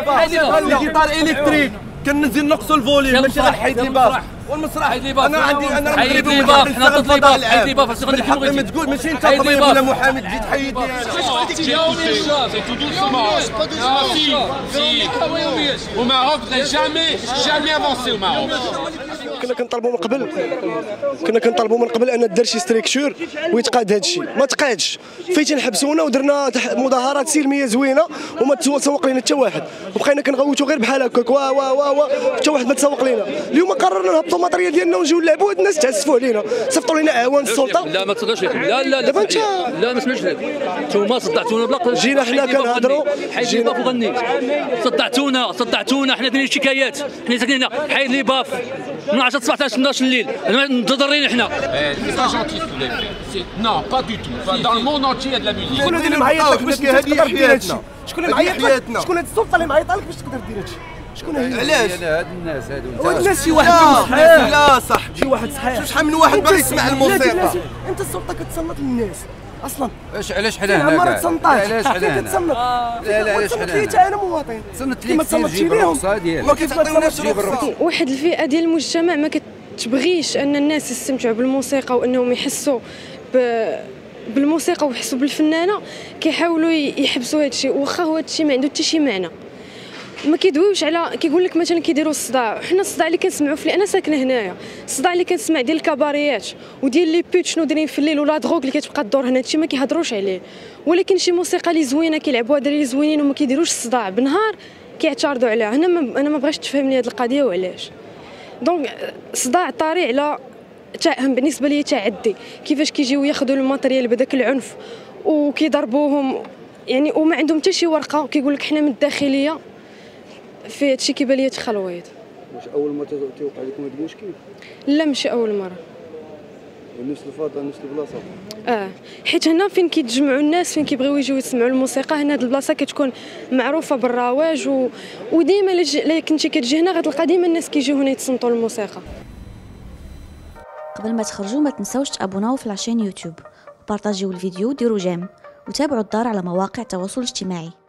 الجيتار الكتريك كنزيد نقصوا الفوليوم ماشي غنحيد لي باف والمسرح انا عندي انا مغربي ومحمد حنا ضد لي باف حيد لي باف اش غادي كيما بغيتي تقول ماشي انت طبيب ولا محامي تجي تحيد لي Au Maroc, vous n'avez jamais avancé au Maroc. كنا كنطالبوا من قبل ان دار شي ستريكتور ويتقاد هذا الشيء، ما تقادش فين تنحبسونا ودرنا مظاهرات سلميه زوينه وما تسوق لنا حتى واحد، وبقينا كنغوتوا غير بحال هكاك وا حتى واحد ما تسوق لنا. اليوم قررنا نهبطوا الماتريال ديالنا ونجيو نلعبوا هاد الناس تعسفوا علينا، صيفطوا لنا اعوان السلطه. لا ما تقدرش لا دابا انت لا ما سمعتش لك نتوما صدعتونا بلا جينا حنا كنهضروا حيد لي باف وغنيت صدعتونا حنا دايرين شكايات حنا ساكنين هنا حيد لي باف من 10 17 12 الليل متضررين حنا. Non, pas du tout. Dans le monde entier, il y a de la musique. شكون اللي معيط لك باش تقدر دير هذا الشيء؟ شكون اللي معيط لك؟ شكون هاد السلطه اللي معيطه لك باش تقدر دير هذا الشيء؟ شكون هي؟ علاش؟ هاد الناس هادو هاد الناس شي واحد صحيح لا صح شي واحد صحيح شحال من واحد باغي يسمع الموسيقى. انت السلطه كتصنت للناس اصلا. علاش حنا هنا؟ علاش حنا هنا؟ لا علاش حنا هنا؟ حتى انا مواطن تصنت ليك تجيب الرخصه ديالك ما كيعطيوناش الرخصه. واحد الفئه ديال المجتمع ما كتبغيش ان الناس يستمتعوا بالموسيقى وانهم يحسوا بالموسيقى ويحسوا بالفنانه، كيحاولوا يحبسوا هذا الشيء واخا هو هذا الشيء ما عنده حتى شي معنى. ما كيدويوش على كيقول لك مثلا كيديروا الصداع، حنا الصداع اللي كنسمعوا في انا ساكنه هنايا، الصداع اللي كنسمع ديال الكباريات وديال لي بوت شنو دايرين في الليل ولا دروغ اللي كتبقى تدور هنا، هادشي ما كيهضروش عليه. ولكن شي موسيقى اللي زوينه كيلعبوها دراري زوينين وما كيديروش الصداع بالنهار كيعترضوا عليها. انا ما بغيتش تفهمني هذه القضيه وعلاش. دونك صداع طاري على بالنسبه لي تعدي كيفاش كيجيو ياخذوا الماتريال بهذاك العنف وكيضربوهم يعني وما عندهم حتى شي ورقه، كيقول لك حنا من الداخليه في هادشي كيبان ليا تخلويط. واش اول مره توقع لكم هذا المشكل؟ لا ماشي اول مره. نفس الفاضه نفس البلاصه؟ حيت هنا فين كيتجمعوا الناس فين كيبغيو يجيو يسمعوا الموسيقى، هنا هاد البلاصه كتكون معروفه بالرواج وديما الا كنتي كتجي هنا غتلقى ديما الناس كيجيو هنا يتصنتوا الموسيقى. قبل ما تخرجوا ما تنساوش تابوناو في لاشين يوتيوب وبارطاجيو الفيديو وديروا جيم وتابعوا الدار على مواقع التواصل الاجتماعي.